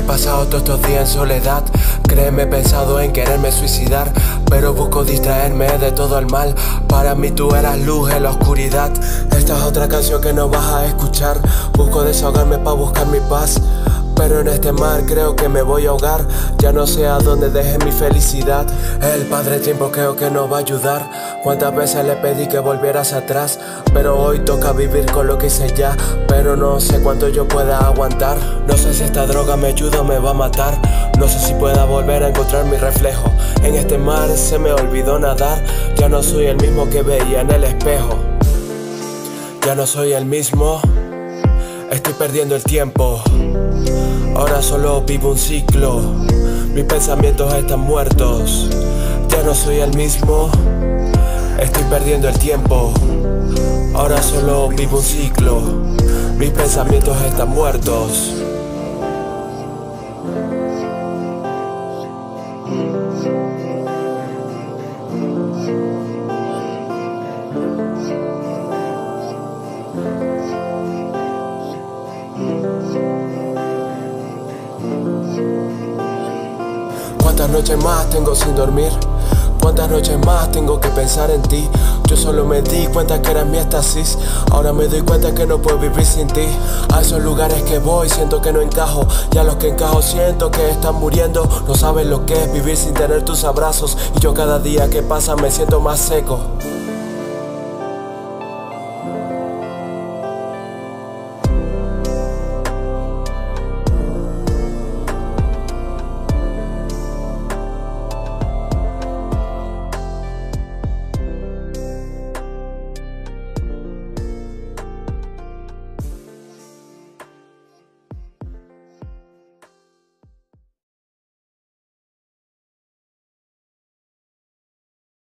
pasado todos estos días en soledad. Créeme, he pensado en quererme suicidar, pero busco distraerme de todo el mal. Para mí tú eras luz en la oscuridad. Esta es otra canción que no vas a escuchar. Busco desahogarme para buscar mi paz, pero en este mar creo que me voy a ahogar. Ya no sé a dónde dejé mi felicidad. El padre tiempo creo que nos va a ayudar. Cuántas veces le pedí que volvieras atrás, pero hoy toca vivir con lo que hice ya. Pero no sé cuánto yo pueda aguantar. No sé si esta droga me ayuda o me va a matar. No sé si pueda volver a encontrar mi reflejo. En este mar se me olvidó nadar. Ya no soy el mismo que veía en el espejo. Ya no soy el mismo. Estoy perdiendo el tiempo. Ahora solo vivo un ciclo. Mis pensamientos están muertos. Ya no soy el mismo. Estoy perdiendo el tiempo. Ahora solo vivo un ciclo. Mis pensamientos están muertos. ¿Cuántas noches más tengo sin dormir? ¿Cuántas noches más tengo que pensar en ti? Yo solo me di cuenta que eras mi éxtasis. Ahora me doy cuenta que no puedo vivir sin ti. A esos lugares que voy siento que no encajo, y a los que encajo siento que están muriendo. No saben lo que es vivir sin tener tus abrazos, y yo cada día que pasa me siento más seco.